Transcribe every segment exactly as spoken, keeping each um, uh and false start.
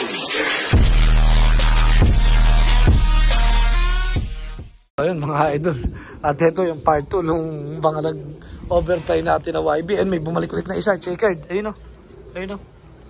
Ayun mga idol. At ito yung part two nung mga nag-overfly natin na Y B. And may bumalik ulit na isa, checkered. Ayun o. Ayun o.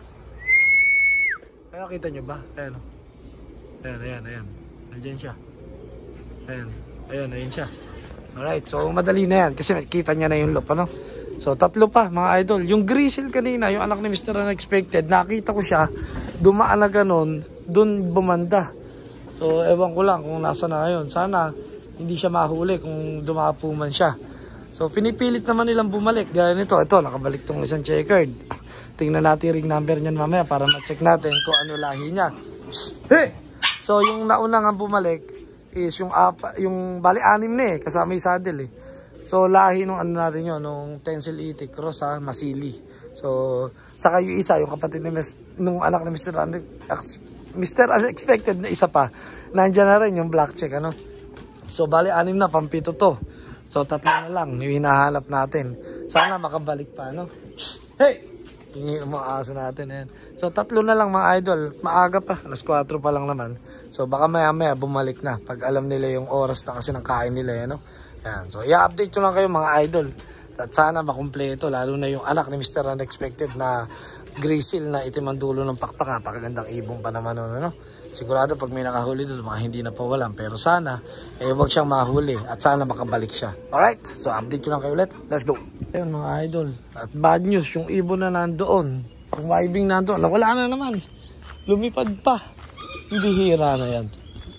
Kaya kita nyo ba? Ayun o. Ayan, ayan, ayan. Nandiyan siya. Ayan. Ayun, ayun siya. Alright, so madali na yan. Kasi kita niya na yung loop, ano? So tatlo pa mga idol. Yung grizzle kanina, yung anak ni Mister Unexpected, nakita ko siya. Dumaan na ganun, dun bumanda. So ewan ko lang kung nasa na ngayon. Sana hindi siya mahuli kung dumapo man siya. So pinipilit naman nilang bumalik. Gaya nito, ito nakabalik tong isang checkered. Tingnan natin ring number niyan mamaya para ma-check natin kung ano lahi niya. Hey! So yung nauna nga bumalik is yung apa, yung bali anim na eh, kasama yung saddle eh. So lahi nung ano natin yun, nung Tencel Itik Cross ha, Masili. So saka yung isa, yung kapatid ni Mister nung anak ni Mister Mister Unexpected na isa pa. Nandiyan na rin yung black check, ano. So bali anim na, pampito to. So tatlo na lang yung hinahanap natin. Sana makabalik pa, no? Hey! Hingi yung mga aso natin, ayan. So tatlo na lang mga idol. Maaga pa, alas kwatro pa lang naman. So baka maya maya bumalik na pag alam nila yung oras na kasi ng kain nila, ano. Ayan. So i-update ko lang kayo mga idol. At sana makumpleto, lalo na yung anak ni Mister Unexpected na grizzle na itim ang dulo ng pakpak. Napakagandang ibong pa naman nun, ano. Sigurado pag may nakahuli doon, mga hindi na pawalan. Pero sana, eh wag siyang mahuli at sana makabalik siya. Alright, so update ko lang kayo ulit. Let's go. Ayun mga idol. At bad news, yung ibon na nandoon, yung wibing nandoon, wala na naman. Lumipad pa. Bihira na yan.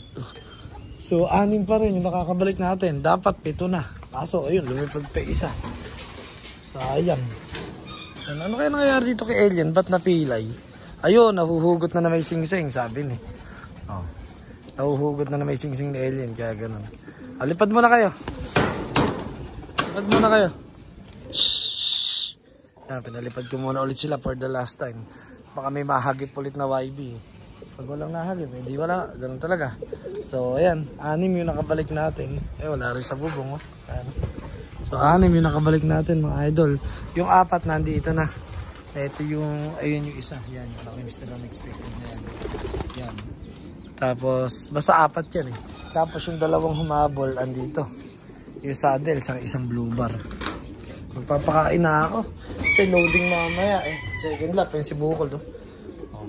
So anim pa rin yung nakakabalik natin. Dapat pito na. Kaso ayun, lumipad pa isa. Sayang. Ano kaya nangyayari dito kay Alien? Ba't napilay? Ayun, nahuhugot na na may sing-sing, sabi ni. Oh. Nahuhugot na na may sing-sing ni Alien, kaya ganun. Ah, lipad muna kayo. Lipad muna kayo. Shhh. Yan, pinalipad ko muna ulit sila for the last time. Baka may mahagip ulit na Y B. Pag walang nahagip, hindi wala. Ganun talaga. So, ayan. Anim yung nakabalik natin. Eh, wala rin sa bubong. Oh. Ayan. So, anim yung nakabalik natin, mga idol. Yung apat, nandito na. Ito yung, ayun yung isa. Yan, yung anak ni Mister Unexpected na yan. Yan. Tapos, basta apat yan eh. Tapos yung dalawang humabol, andito. Yung saddle, sa isang blue bar. Magpapakain na ako. Kasi loading mamaya eh. Second lap, yung si Bukol. No? Oh.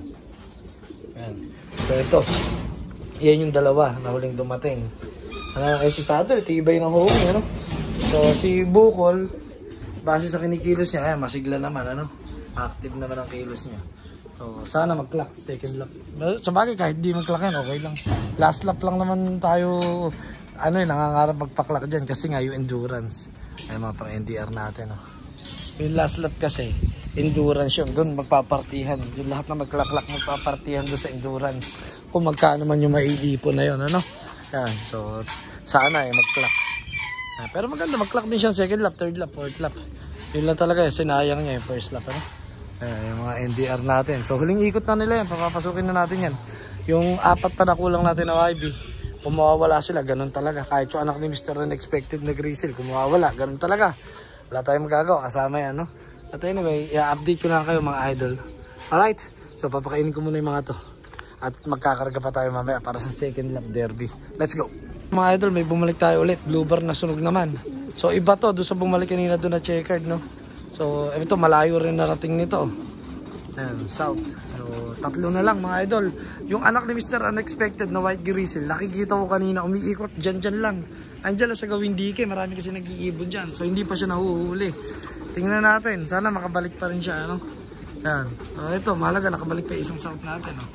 Yan. So ito, yan yung dalawa na huling dumating. Ano, eh si saddle, tibay ng home, ano? So si Bukol, base sa kinikilos niya, eh, masigla naman, ano? Active naman ang kilos niya. So sana mag-clock, second lap. Sa bagay, kahit di mag-clock yan, okay lang. Last lap lang naman tayo, ano eh, nangangarap magpa-clock dyan kasi nga yung endurance. Ay mga pang N D R natin, oh. Yung last lap kasi, endurance yun. Doon magpapartihan. Yung lahat na mag-clock-clock magpapartihan doon sa endurance. Kung magkano man yung maiipon na yun, ano? Yan, so sana eh, mag-clock. Ah, pero maganda, mag-clock din siya second lap, third lap, fourth lap. Yun lang talaga, eh, sinayang niya yung first lap, ano? Ayan, yung mga N D R natin. So huling ikot na nila yan, papapasukin na natin yan. Yung apat pa na kulang natin na Y B, kung mawawala sila, ganun talaga. Kahit yung anak ni Mister Unexpected na grizzle, kung mawawala, ganun talaga. Wala tayong magagawa, kasama yan, no? At anyway, i-update ko lang kayo mga idol. Alright, so papakainin ko muna yung mga to. At magkakarga pa tayo mamaya para sa second lap derby. Let's go! Mga idol, may bumalik tayo ulit. Blue bar na sunog naman. So iba to, doon sa bumalik kanina doon na checkered, no? So ito, malayo rin narating nito. Ayan, south. So tatlo na lang mga idol. Yung anak ni Mister Unexpected na white grizzle, nakikita ko kanina umiikot dyan dyan lang. Andyan lang sa gawing dike, marami kasi nag-iibon dyan. So hindi pa siya nahuhuli. Tingnan natin, sana makabalik pa rin siya, ano? Ayan. So ito, mahalaga, nakabalik pa isang south natin, no?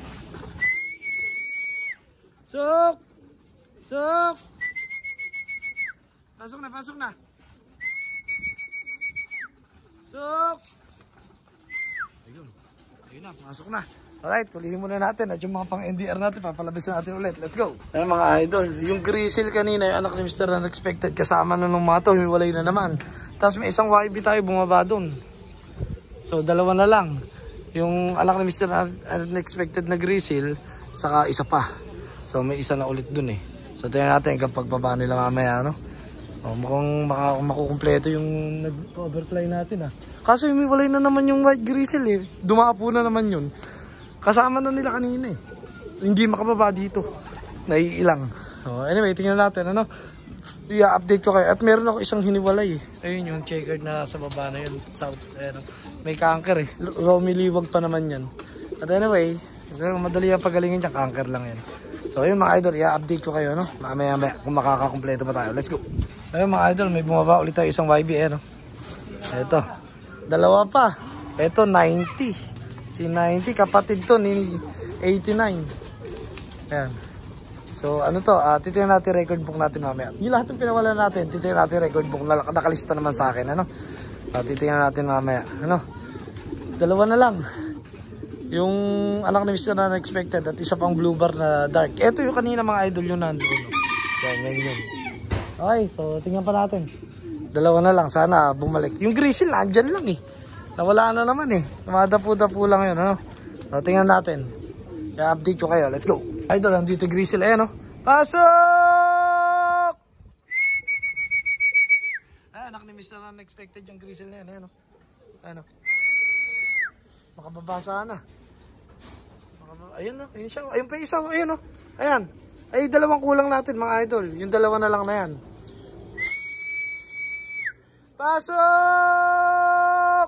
Sok! Sok! Pasok na, pasok na! Sok! Ayun. Ayun na, pasok na. Alright, tulihin muna natin at yung mga pang N D R natin, papalabas natin ulit. Let's go! Ayun mga idol, yung grizzle kanina, yung anak ni Mister Unexpected, kasama na nung mga to, humiwalay na naman. Tapos may isang Y B tayo bumaba doon. So dalawa na lang. Yung anak ni Mister Unexpected na grizzle, saka isa pa. So may isa na ulit doon eh. So tingnan natin kapag baba nila mamaya, ano? O, mukhang makukumpleto yung nag-overfly natin ah. Kaso humiwalay na naman yung white grizzle eh. Dumapo na naman yun. Kasama na nila kanina eh. Hindi makababa dito. Naiilang. So anyway, tingnan natin ano. I-update ko kayo. At meron ako isang hiniwalay eh. Ayun yung checkered na sa baba na yun. South. Ayun, may kanker eh. Romiliwag pa naman yan. At anyway, madali ang pagalingin niya. Kanker lang yan. So ayun mga idol, i-update ko kayo no. Mamaya maya kung makakakumpleto pa tayo. Let's go. Ayun mga idol, may bumaba ulit tayo isang Y B eh no. Ito. Dalawa pa. Ito ninety. Si ninety kapatid to ni eighty-nine. Ayan. So ano to, uh, titingnan natin record book natin mamaya. Yung lahat ng pinawala natin, titingnan natin record book na nakalista naman sa akin ano. Uh, titingnan natin mamaya. Ano? Dalawa na lang. Yung anak ni Mister Unexpected at isa pang blue bar na dark. Ito yung kanina mga idol yung nandoon. Yan, yan, yan. Okay, so tingnan pa natin. Dalawa na lang, sana bumalik. Yung grizzle, andyan lang eh. Nawala na naman eh. Madapo-dapo lang yun, ano? So tingnan natin. I-update ko kayo, let's go. Idol, andito grizzle, ayan o. Pasok! Ay, anak ni Mister Unexpected yung grizzle na yan, ayan o. Ayan o. Makababa sana. Makababa. Ayun o, ayun siya. Ayun pa isa o, ayun o. Ayan. Ay, dalawang kulang natin mga idol. Yung dalawa na lang na yan. Pasok!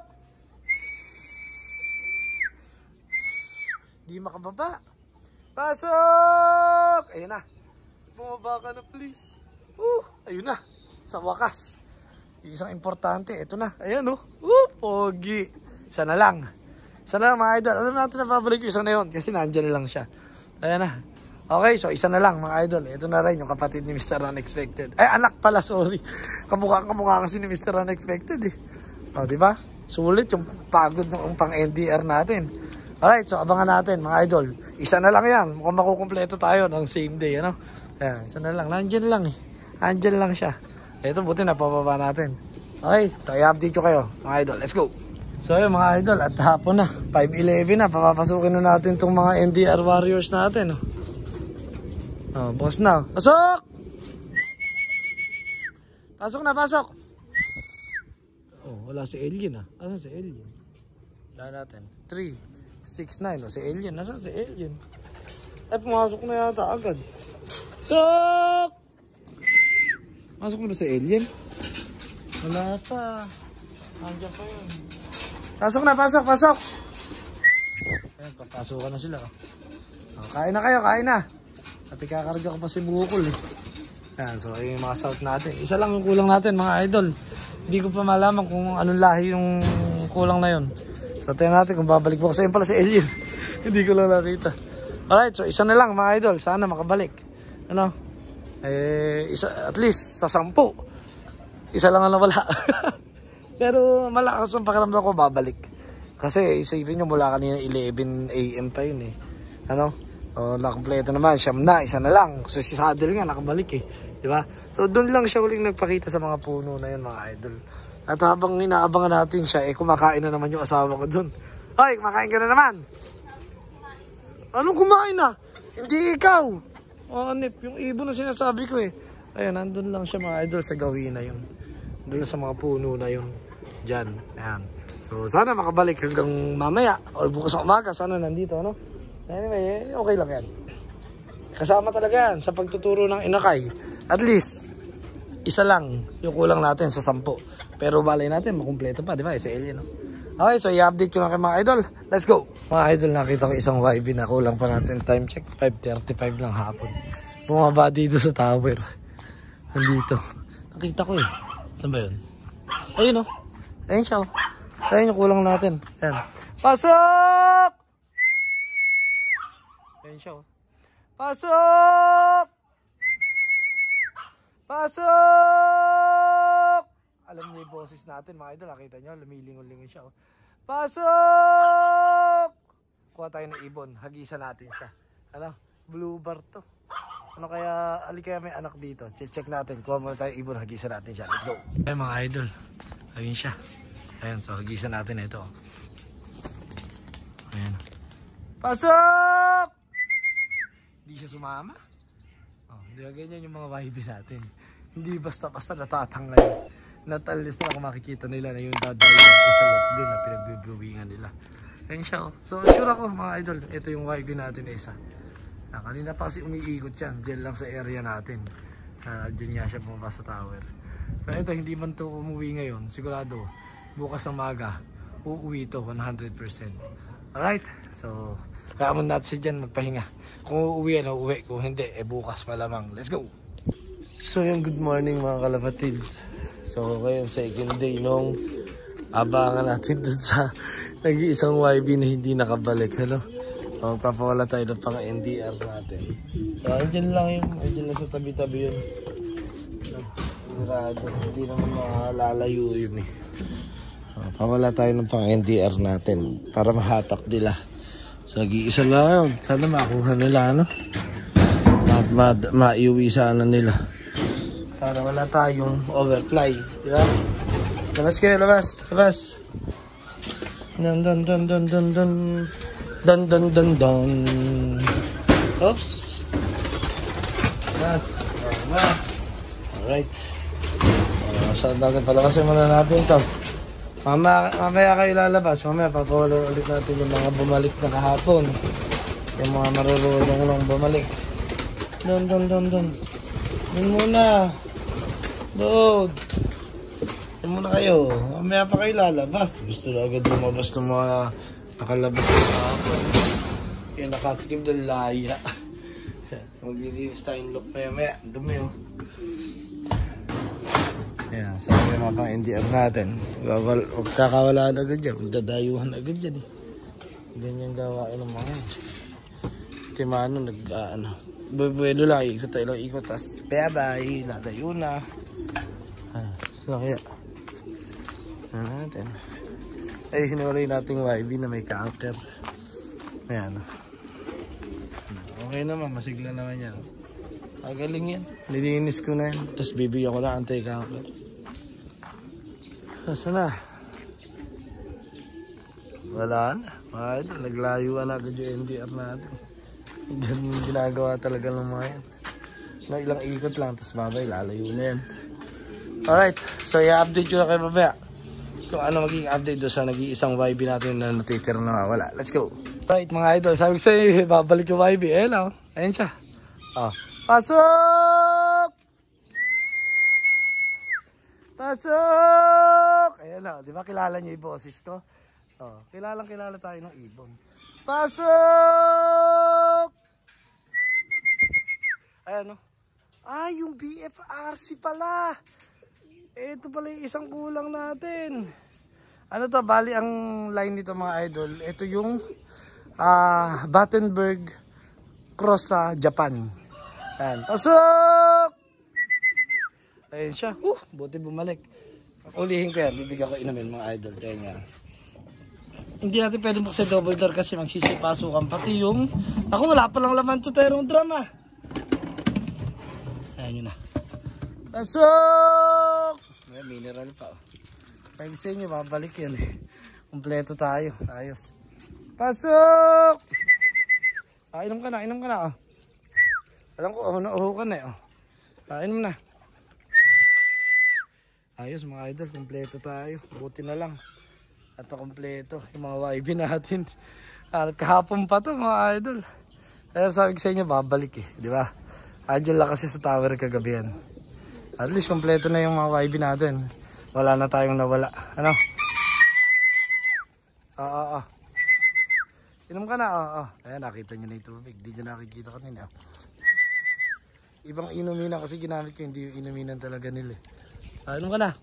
Di makababa. Pasok! Ayun na. Bumaba ka na please. Uh, ayun na. Sa wakas. Isang importante. Ito na. Ayan oh. Uh, pogi. Isa na lang. Isa na lang mga idol. Alam natin na babalik yung isa na yun. Kasi nandyan lang siya. Ayan na. Okay, so isa na lang mga idol. Ito na rin yung kapatid ni Mister Unexpected. Ay, anak pala, sorry. Kamukha-kamukha kasi ni Mister Unexpected eh. O, diba? Sulit yung pagod ng pang N D R natin. Alright, so abangan natin mga idol. Isa na lang yan. Mukhang makukumpleto tayo ng same day, ano? Ayan, isa na lang. Nandyan lang eh. Nandyan lang siya. Ito, buti napababa natin. Okay, so i-update ko kayo mga idol. Let's go! So yun mga idol, at hapon na. five eleven na. Papapasukin na natin itong mga N D R warriors natin. Oh. Oh, boss na. Pasok! Pasok na, pasok! Oh, wala si Alien ah. Asan si Alien? Wala natin. three, six, nine. Oh, si Alien. Nasaan si Alien? Ay, pumasok na yata agad. Pasok! Pasok na ba si Alien? Wala pa. Andiyan pa yun. Pasok na, pasok, pasok! Ayan, papasukan na sila. Oh, kain na kayo, kain na. At ikakarga ko pa si Bukol eh. Ayan, so ayun yung mga south natin. Isa lang yung kulang natin mga idol. Hindi ko pa malaman kung anong lahi yung kulang na yun. So tingnan natin kung babalik po. Kasi yun pala si Alien. Hindi ko lang nakita. Alright, so isa na lang mga idol. Sana makabalik. Ano? Eh, isa, at least sa sampu. Isa lang ang nawala. Pero malakas ang pakiramdam ko babalik. Kasi isipin nyo mula kanina eleven A M pa yun eh. Ano? O, nakampleto naman, siyam na, isa na lang. Kasi si Saddle nga, nakabalik eh. Diba? So, doon lang siya uling nagpakita sa mga puno na yun, mga idol. At habang inaabangan natin siya, eh, kumakain na naman yung asawa ko doon. Hoy, kumakain ka na naman! Anong kumain na? Hindi ikaw! O, Nip, yung ibon na sinasabi ko eh. Ayun, nandun lang siya, mga idol, sa gawin na yun. Doon sa mga puno na yun. Diyan, ayan. So, sana makabalik hanggang mamaya. O, bukas ng umaga, sana nandito, ano? Anyway, okay lang yan. Kasama talaga yan sa pagtuturo ng inakay. At least, isa lang yung kulang natin sa sampu. Pero balay natin, makumpleto pa, di ba? Si Alien, no? Okay, so i-update ko lang kay mga idol. Let's go! Mga idol, nakita ko isang Y B na kulang pa natin. Time check, five thirty-five lang hapon. Bumaba dito sa tower. Nandito. Nakita ko eh. Saan ba yun? Ayun, no? Ayun siya, oh. Ayun yung kulang natin. Ayan. Pasok! Ayun siya, oh. Pasok! Pasok! Alam niyo yung boses natin, mga idol. Nakita nyo, lumilingon-lingon siya, oh. Pasok! Kuha tayo ng ibon. Hagisan natin siya. Ano? Blue bar to. Ano kaya, ali kaya may anak dito. Check natin. Kuha muna tayo ibon. Hagisan natin siya. Let's go. Ayun, mga idol. Ayun siya. Ayun, so hagisan natin ito. Ayun. Pasok! Hindi siya sumama. Oh, hindi ba ganyan yung mga Y B natin. Hindi basta-basta natatangay. Natalis na kung makikita nila na yung dadayo sa loob din na pinagbibuwingan nila. Ayan siya oh. So sure ako mga idol, ito yung Y B natin na isa. Ah, kanina pa kasi umiikot yan, dyan lang sa area natin. Ah, dyan nga siya bumaba sa tower. So ito, hindi man to umuwi ngayon, sigurado bukas ng maga, uuwi to one hundred percent. Alright, so kaya mo natin siya dyan magpahinga. Kung uuwi, ano, uuwi. Kung hindi, eh bukas malamang. Let's go! So yung good morning mga kalapatid. So ngayon second day nung abangan natin dun sa nag-iisang Y B na hindi nakabalik. Hello? So magpapawala tayo ng pang N D R natin. So andyan lang yun. Andyan lang sa tabi-tabi yun. Sigurado. Hindi naman makalalayo yun eh. So, pawala tayo ng pang N D R natin para mahatak nila. So nag-iisa lang yun. Sana makuha nila ano. Ma ma maiuwi sana nila. Para wala tayong overfly. Diba? Labas kayo, labas. Labas. Dun dun dun dun dun dun. Dun dun dun dun. Oops. Labas. Labas. Alright. Uh, saan natin palakasin muna natin ito. Mama, mamaya kayo lalabas. Mamaya papawala ulit natin yung mga bumalik na kahapon. Yung mga marurulong lang bumalik. Dun dun dun dun. Dun muna. Load. Dun muna kayo. Mamaya pa kayo lalabas. Gusto na agad lumabas ng mga nakalabas na kahapon. Kaya nakatikim ng laya. Maglilinis tayong look maya maya. Dumi oh. Ayan, sabi yung mga pang N D R natin. Huwag kakawalaan agad dyan. Huwag dadayuhan agad dyan eh. Ganyan gawain ng mga yan. Timano nag uh, ano. Buwelo lang, ikot tayo lang, ikot, tas bye-bye, lalayo na. Ah, sila kaya. Ano natin? Ay, hinuwalay nating Y B na may counter. Ayan. Okay naman, masigla naman yan. Agaling yan. Nilinis ko na yan. Tapos bibigyan ko na anti-counter. Saan na? Wala na. Ay, naglayuan agad yung N D R natin. Ganun ginagawa talaga ng mga yan. No, ilang ikot lang, tapos babay, lalayo na yan. Alright, so i-update ko na kayo babaya. Kung ano magiging update doon sa nag-iisang Y B natin na natitira na wala. Let's go! Alright mga idol, sabi ko sa'yo, babalik yung Y B. Ayan o, ayan siya. Oh. Pasok! Pasok! Ayan o, di ba kilala niyo yung boses ko? Oh, kilalang kilala tayo ng ibon. Pasok! Ayan o. Ah, yung B F R C pala. Ito pala yung isang kulang natin. Ano to, bali ang line nito mga idol. Ito yung uh, Battenberg Cross sa Japan. Ayan. Pasok! Ayan siya. Uh, buti bumalik. Ulihin ko yan. Bibigyan ko inumin mga idol. Kaya nga. Hindi natin pwede buksan double door kasi magsisipasukan. Pati yung... Ako, wala pa lang laman to terong drama. Ayan yun na. Pasok! May mineral pa. Oh. Pag sa inyo, babalik yan eh. Kompleto tayo. Ayos. Pasok! Ah, inom ka na, inom ka na. Oh. Alam ko, oh, nauho ka na eh. Oh. Ah, inom na. Ayos mga idol, kompleto tayo. Buti na lang. At kompleto yung mga Y B natin. At kahapon pa to mga idol. Kaya sabi ko sa inyo, babalik eh. Di ba? Andiyan lang kasi sa tower kagabi yan. At least kompleto na yung mga Y B natin. Wala na tayong nawala. Ano? Oo, oo, oo. Inom ka na, oo, oo. Ayan, nakita nyo na ito. Hindi nyo nakikita kanina. Ibang inuminan kasi ginamit ko. Hindi yung inuminan talaga nila. Ah, inom ka na.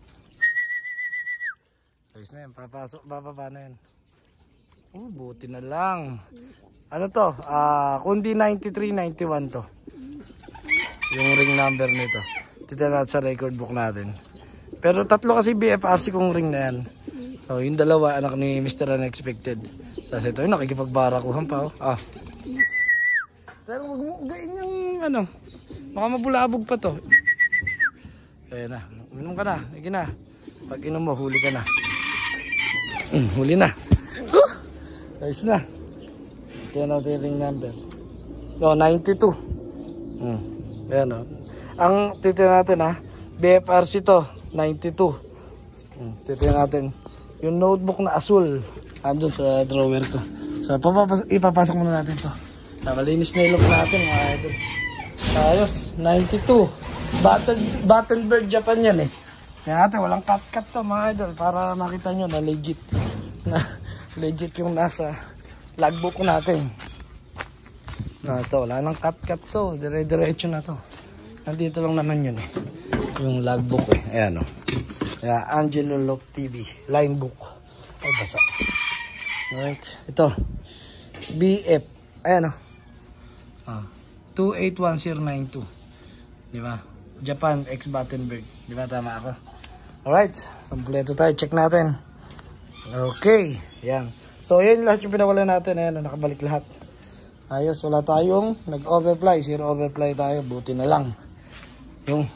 Ayos na yan. Papasok, bababa na yan. Oh, buti na lang. Ano to? Ah, kundi ninety-three ninety-one to. Yung ring number nito. Titignan natin sa record book natin. Pero tatlo kasi B F R C kong ring na yan. So, yung dalawa, anak ni Mister Unexpected. Tapos ito, yung nakikipagbarakuhan pa. Oh. Ah. Pero wag mo gain yung ano. Baka mabulabog pa to. Kaya na. Uminom ka na. Sige na. Pag inom mo, huli ka na. Mm, huli na. Huh! Ayos na. Ito natin yung ring number. No, ninety-two. Hmm. Ayan o. Ang titignan natin ha, B F R C to, ninety-two. Hmm. Titignan natin. Yung notebook na asul, andun sa drawer ko. So, papapas- ipapasok muna natin to. Ah, malinis na yung look natin, mga idol. Ayos, ninety-two. Battle, Battlebird Japan yan eh. Kaya natin, walang cut-cut to, mga idol. Para makita nyo na legit. Na legit yung nasa logbook natin. Na to, wala nang cut-cut to. Dire-diretso na to. Nandito lang naman yun eh. Yung logbook eh. Ayan o. Kaya Angelo Look T V. Line book. Ay, basa. Alright. Ito. B F. Ayan o. Ah. two eight one zero nine two. Diba? Japan X Battenberg. Diba tama ako? Alright. Kompleto tayo. Check natin. Okay. Ayan. So, yan lahat yung pinawala natin. Ayan. Nakabalik lahat. Ayos. Wala tayong nag-overfly. Zero overfly tayo. Buti na lang. Yung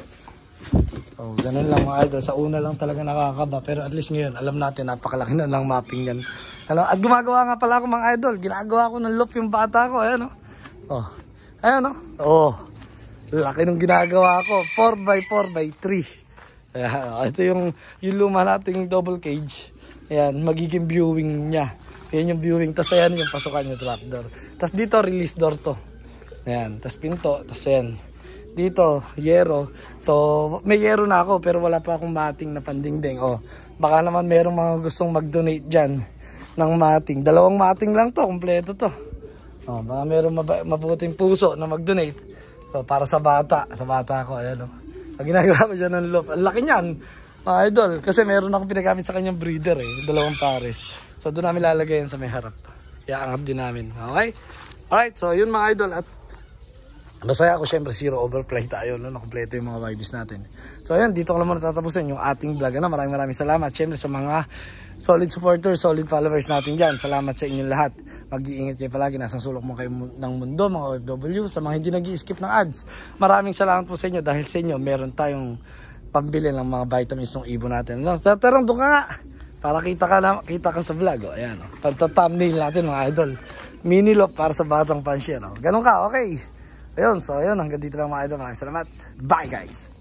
oh, ganun lang mga idol. Sa una lang talaga nakakaba. Pero at least ngayon, alam natin, napakalaki na ng mapping yan. Alam, at gumagawa nga pala ako mga idol. Ginagawa ko ng loop yung bata ko. Ayan o. Oh. Oh. Ayan o. Oh. Laki nung ginagawa ko. four by four by three. Ayan. Ito yung, yung luma nating double cage. Ayan. Magiging viewing niya. Ayan yung viewing. Tapos ayan yung pasukan yung trapdoor. Tapos dito, release door to. Ayan. Tapos pinto. Tapos ayan. Dito, yero. So, may yero na ako pero wala pa akong mating na pandingding. Oh, baka naman merong mga gustong mag-donate dyan ng mating. Dalawang mating lang to, kompleto to. Oh, baka merong mabuting puso na mag-donate. So, para sa bata. Sa bata ko, ayan o. Oh. Pag ginagawa ko dyan ng loop. Ang laki niyan, mga idol. Kasi meron akong pinagamit sa kanyang breeder eh. Dalawang pares. So, doon namin lalagay yan sa may harap. Iaangat din namin. Okay? Alright, so yun mga idol. At masaya ako, syempre zero overfly tayo, no? Nakompleto yung mga Y Bs natin. So ayan, dito ko lang muna tatapusin yung ating vlog. Ano? Maraming maraming salamat syempre sa mga solid supporters, solid followers natin dyan. Salamat sa inyong lahat. Mag-iingat kayo palagi, nasang sulok mo kayo ng mundo, mga O F W. Sa mga hindi nag-i-skip ng ads, maraming salamat po sa inyo. Dahil sa inyo, meron tayong pambili ng mga vitamins ng ibon natin. No? So tarang doon ka nga, para kita ka, na, kita ka sa vlog. O, ayan, o. Pagta-thumbnail natin mga idol. Mini loop para sa batang pansiya. No? Ganun ka, okay. Ayun, so ayun, hanggang dito lang mga idol. Maraming salamat. Bye guys!